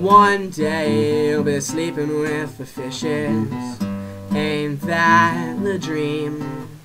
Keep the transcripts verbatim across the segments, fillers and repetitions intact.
One day you'll be sleeping with the fishes. Ain't that the dream?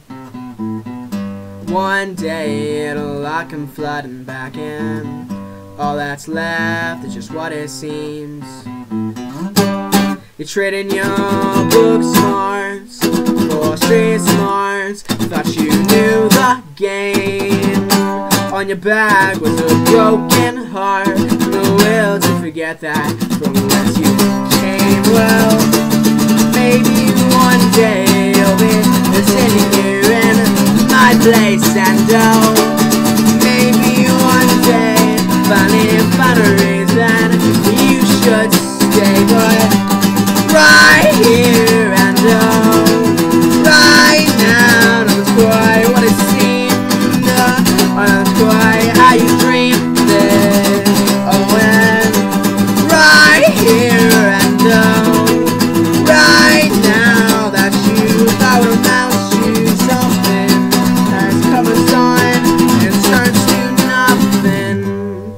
One day it'll all come flooding back in. All that's left is just what it seems. You're trading your book smarts for street smarts. Thought you knew the game. On your back was a broken heart, the will to forget that from whence you came. Well, maybe one day you'll be sitting here in my place, and oh, maybe one day finally find a reason you should stay. But right here and oh, right now, not quite what it seemed, uh, not quite how you dreamed it. Oh, and right here and oh, right now, that you thought would amount to something has come and gone and turned to nothing.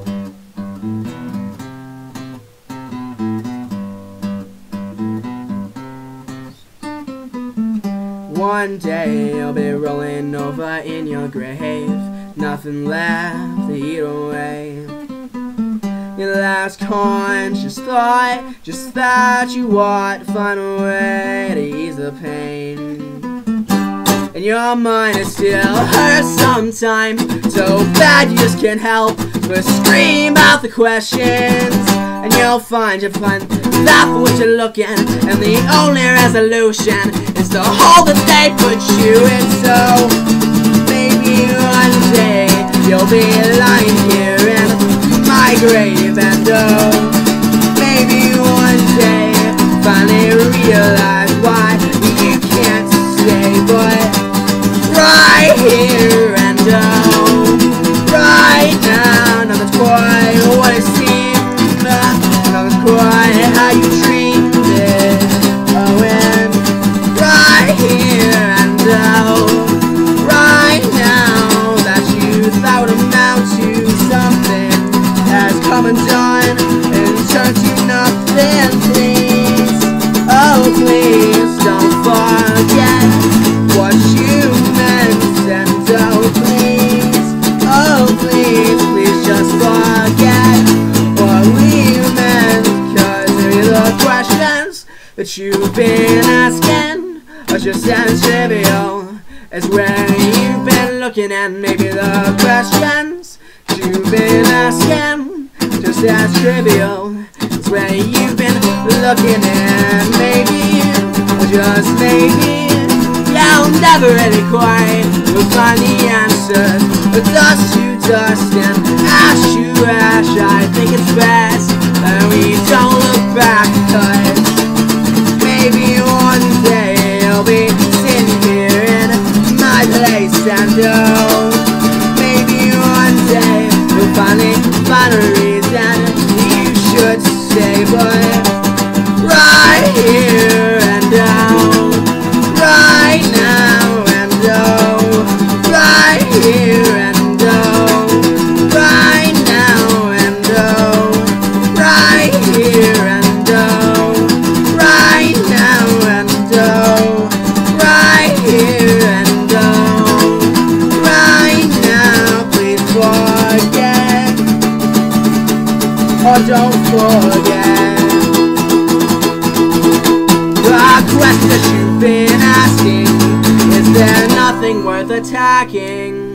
One day you'll be rolling over in your grave, nothing left to eat away. Your last conscious thought, just that you want to find a way to ease the pain. And your mind is still hurt sometimes, so bad you just can't help but scream out the questions. And you'll find you find that for what you're looking, and the only resolution is to hold that they put you in. So maybe one day you'll be lying here in my grave, and oh, maybe one day finally realize why you can't stay. But right here and oh, right now, now that's quite what it seems, now that's quite how you dreamed it. Oh, and right here and oh, right now, that you thought would amount to something has come and done and turned to nothing. Please, oh please, don't forget what you meant, and oh please, oh please, please just forget what we meant. Cause the questions that you've been asking are just as trivial as where you've been looking, and maybe the questions you've been asking just as trivial as where you've been looking, and maybe, or just maybe, you'll never really quite will find the answers. But dust to dust and ash to ash, I think it's best that we don't look back. Cause maybe one day you'll be sitting here in my place, and oh, maybe one day you'll finally find a reason you should stay. But right here and oh, right now and oh, right here and oh, right now and oh, right here and oh, right now and oh, right here and oh, right now. Please forget, or don't forget the question that you've been asking. Is there nothing worth attacking?